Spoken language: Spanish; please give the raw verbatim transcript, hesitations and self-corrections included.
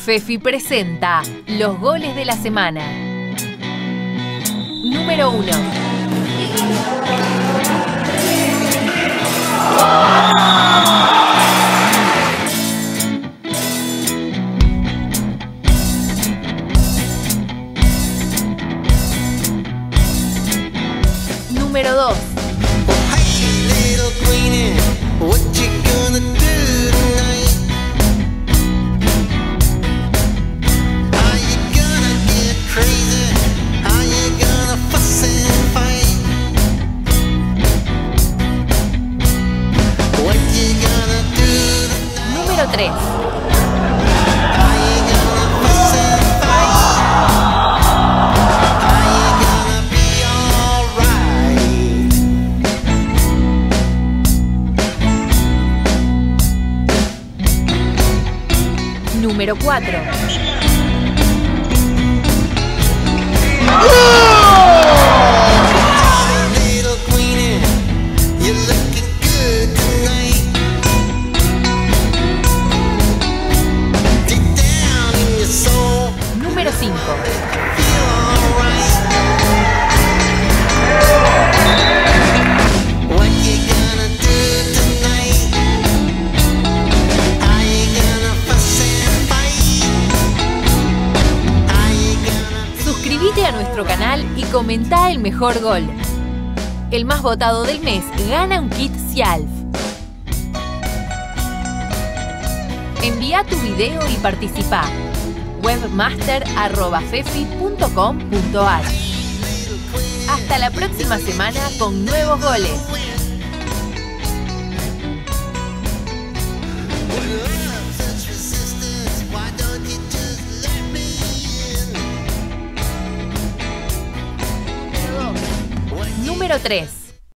Fefi presenta los goles de la semana. Número uno. Número dos. Número tres. Número cuatro. Número cinco. Suscríbete a nuestro canal y comenta el mejor gol. El más votado del mes gana un kit Cialf. Envía tu video y participa. webmaster arroba fefi punto com punto ar. Hasta la próxima semana con nuevos goles. Número tres.